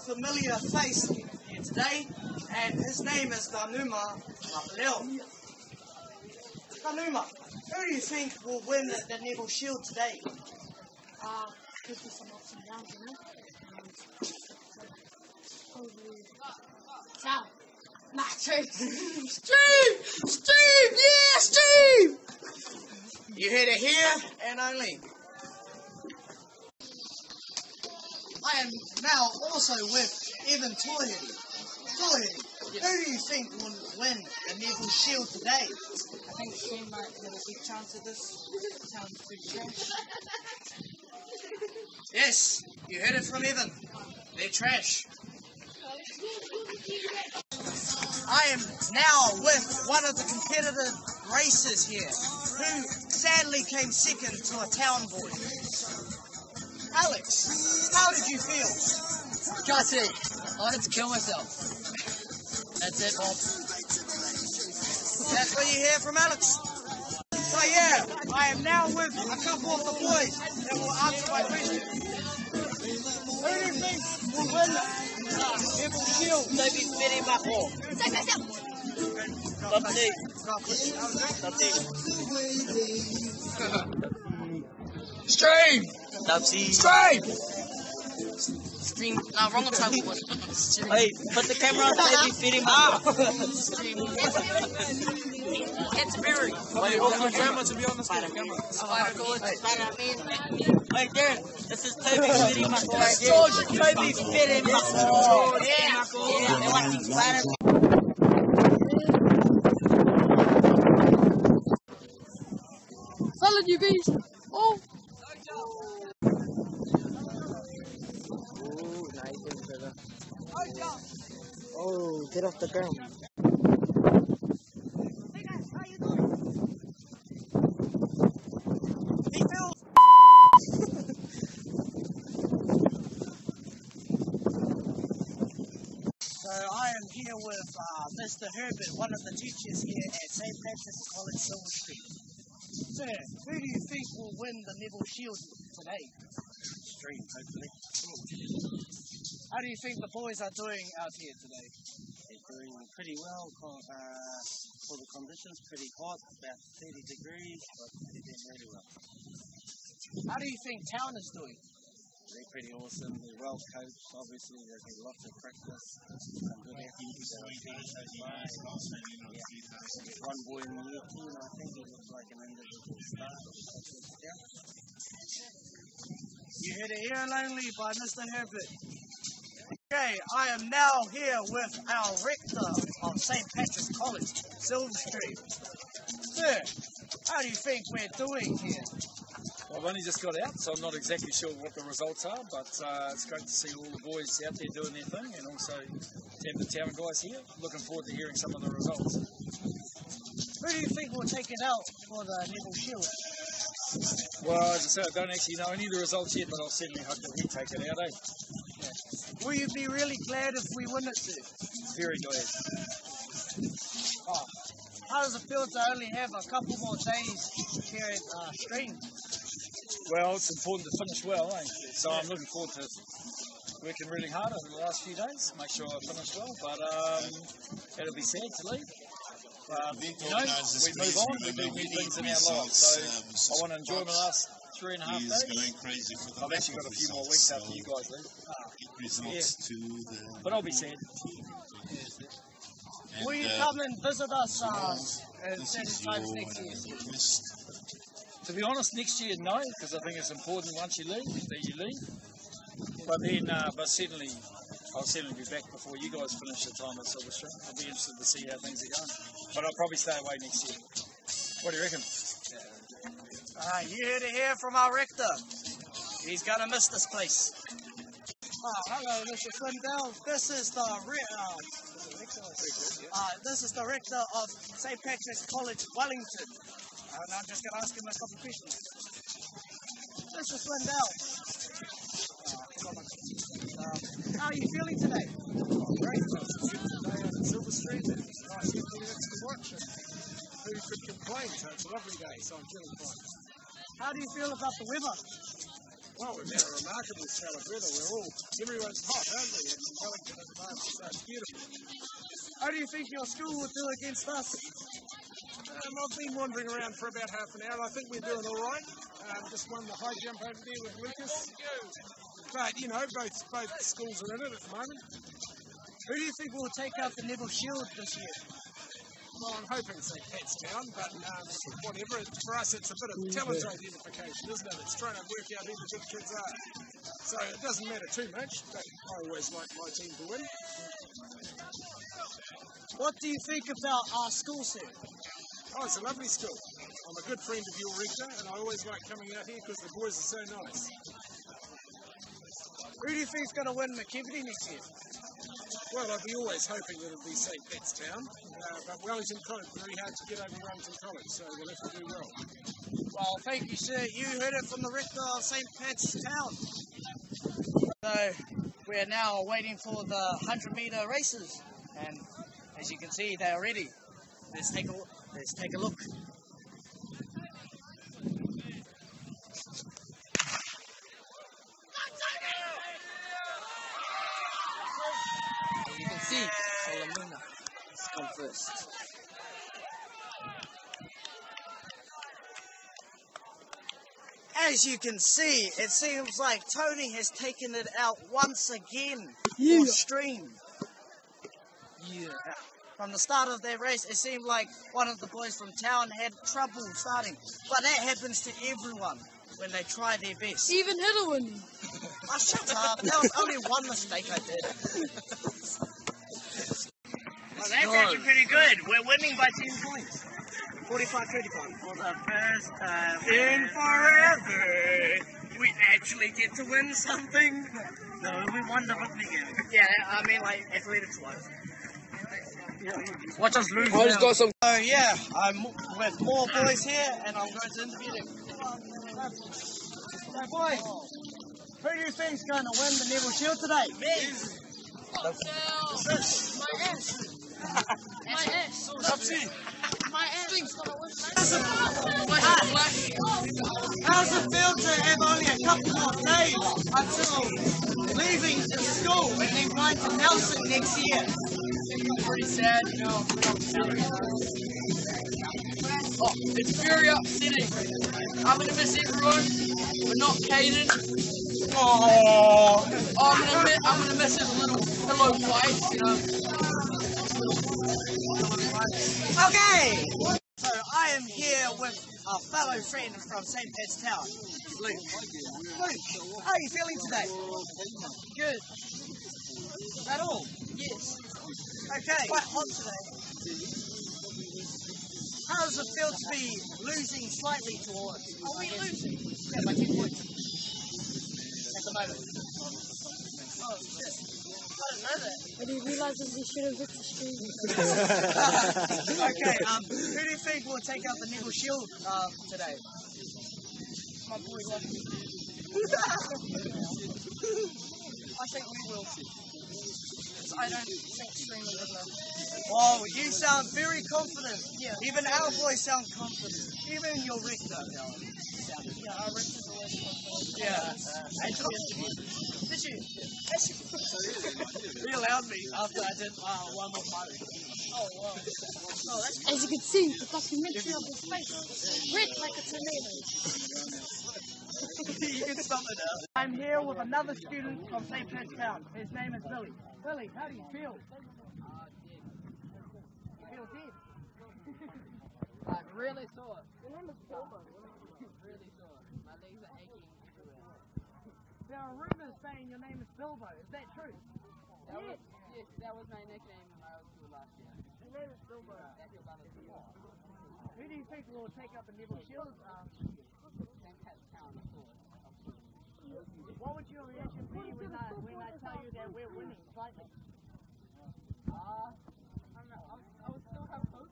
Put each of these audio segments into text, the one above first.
familiar face here today, and his name is Danuma Leo. Danuma, who do you think will win the Neville Shield today? Could be some ups and downs, you know. Probably Sal. Nah, Steve! Steve! Yeah, Steve! You heard it here and only. I am now also with Evan Toyhead. Who do you think will win the Neville Shield today? I think the team might have a big chance of this. Sounds pretty trash. Yes, you heard it from Evan. They're trash. I am now with one of the competitive racers here, who sadly came second to a town boy. Alex, how did you feel? Gutted. I wanted to kill myself. That's it, Bob. That's what you hear from Alex. So yeah, I am now with a couple of the boys that will answer my question. Who do you think will win the Neville Shield? Maybe spitting my ball. Stream! Stream. No, wrong title. Hey, put the camera on, maybe feeding my ball. Stream. It's very. Wait, hold the camera to be on the camera. Hey, Darren, this is Toby feeding my ball. George, Toby feeding my ball. Yeah, they're like these spiders. Solid, you guys! Oh! Oh, get off the ground. Hey guys, how you doing? He feels. So I am here with Mr. Herbert, one of the teachers here at St. Patrick's College, Silver Street. Sir, who do you think will win the Neville Shield today? Stream, hopefully. How do you think the boys are doing out here today? They're doing pretty well for the conditions, pretty hot, about 30 degrees, but they're doing really well. How do you think Town is doing? They're pretty awesome, they're well coached, obviously they've had lots of practice, some good athletes, one boy in the year 2, and I think he looks like an individual star. You heard it here and only by Mr. Herbert. Okay, I am now here with our rector of St. Patrick's College, Silver Street. Sir, how do you think we're doing here? Well, I've only just got out, so I'm not exactly sure what the results are, but it's great to see all the boys out there doing their thing, and also to have the town guys here. Looking forward to hearing some of the results. Who do you think will take it out for the Neville Shield? Well, as I said, I don't actually know any of the results yet, but I'll certainly hope that we take it out, eh? Will you be really glad if we win it too? Very glad. Oh, how does it feel to only have a couple more days here at Stream? Well, it's important to finish well, eh? So I'm looking forward to working really hard over the last few days, make sure I finish well, but it'll be sad to leave. You know, we move on, we do new things in our lives, so I want to enjoy my last 3.5 days. I've actually got a few more weeks after you guys leave. Yeah. But I'll be sad. Will you come and visit us at certain times next year? To be honest, next year, no, because I think it's important once you leave, that you leave. But then, certainly, I'll certainly be back before you guys finish your time at Silver Street. I'll be interested to see how things are going. But I'll probably stay away next year. What do you reckon? You heard it here from our rector. He's going to miss this place. Hello, Mr. Swindell. This is the this is the rector of St. Patrick's College, Wellington. And I'm just going to ask him a couple of questions. Mr. Swindell, how are you feeling today? Great. Today on Silver Street, it's nice to watch it. Who could complain? So it's a lovely day, so I'm feeling fine. How do you feel about the weather? Well, we've had a remarkable spell of weather. Everyone's hot, aren't we? And Wellington at the moment, so it's beautiful. How do you think your school will do against us? I've been wandering around for about half an hour. I think we're doing all right. Just won the high jump over there with Lucas. But, you know, both schools are in it at the moment. Who do you think will take up the Neville Shield this year? Well, I'm hoping St. Pat's Town, but whatever. For us, it's a bit of talent identification, isn't it? It's trying to work out who the good kids are. So it doesn't matter too much, but I always like my team to win. What do you think about our school, sir? Oh, it's a lovely school. I'm a good friend of your rector, and I always like coming out here because the boys are so nice. Who do you think is going to win McKevity next year? Well, I'd be always hoping that it'd be St. Pat's Town, but Wellington College, very hard to get over Wellington College, so we'll have to do well. Well, thank you, sir. You heard it from the rector of St. Pat's Town. So, we are now waiting for the 100-metre races, and as you can see, they are ready. Let's take a look. You can see Solomona has come first. As you can see, it seems like Tony has taken it out once again on stream. Yeah. From the start of their race, it seemed like one of the boys from town had trouble starting. But that happens to everyone when they try their best. Even Hiddlewin. Oh, shut up. That was only one mistake I did. Well, that's actually pretty good. We're winning by 10 points. 45-35. For the first time in forever, we actually get to win something. No, we won the rugby game. Yeah, I mean like athletics-wise. Watch us lose. So yeah, I'm with more boys here, and I'm going to interview them. So boys, who do you think's going to win the Neville Shield today? My ass. My ass. My ass. How's it feel to have only a couple more days until leaving the school and then going to Nelson next year? Pretty sad, you know. Oh, it's very upsetting. I'm gonna miss everyone, but not Caden. Oh, I'm gonna miss his little pillow fights, you know. okay. So I am here with a fellow friend from St. Pat's Town, Luke. Luke, how are you feeling today? Good. Is that all? Yes. Okay. Quite hot today. How does it feel to be losing slightly towards? Are we losing? Yeah, by 10 points. At the moment. Oh, shit. I didn't know that. I didn't realize that we should have hit the stream. Okay, who do you think will take out the Neville Shield today? My boy Lockie. I think we will. I don't think streaming is enough. Oh, you sound very confident. Yeah. Even our boys sound confident. Even your rector. Yeah, our Richard's always confident. Yeah. Actually, did you? He allowed me after I did one more party. Oh, wow. Oh, that's As you can see, the documentary of his face. Red like a tomato. You can stop it now. I'm here with another student from St. Pat's Town. His name is Billy. Billy, how do you feel? Dead. You feel dead? I'm really sore. Your name is Bilbo. Really sore. My legs are aching everywhere. There are rumors saying your name is Bilbo. Is that true? Yes, that was my nickname when I was school last year. Your name is Bilbo. Thank you, brother. Who do you think will take up the Neville Shield? St. Pat's Town, of course. What would your reaction be when I tell you that we're winning slightly? I would still have hope.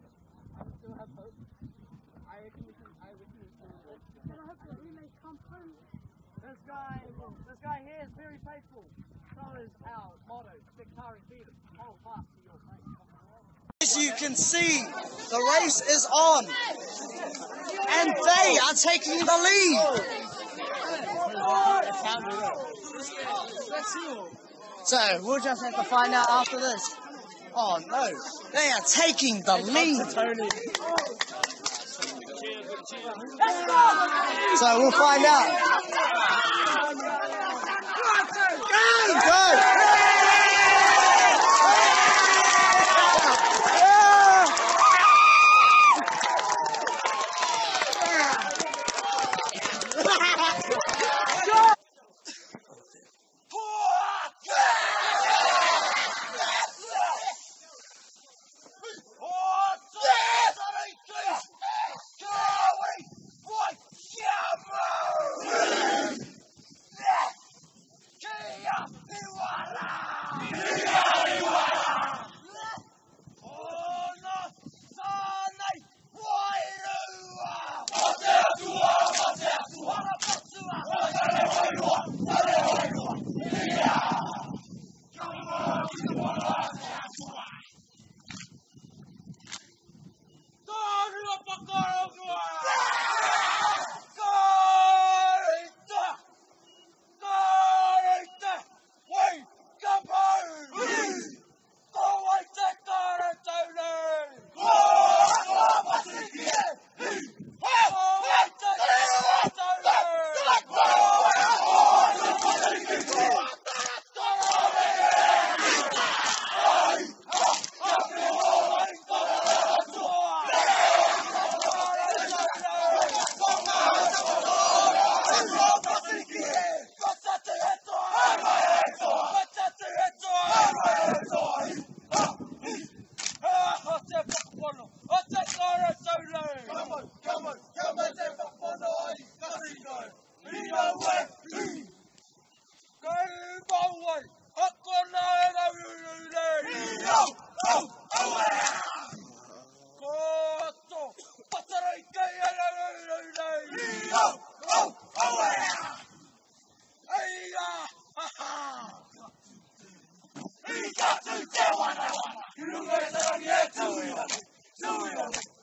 I reckon we still win. And I hope that we may come home. This guy here is very faithful. So is our motto, Victoria Freedom. Hold fast to your faith. As you can see, the race is on. And they are taking the lead. can't do that. That's you. So we'll just have to find out after this. Oh no, they are taking the lead. So we'll find out. Go! You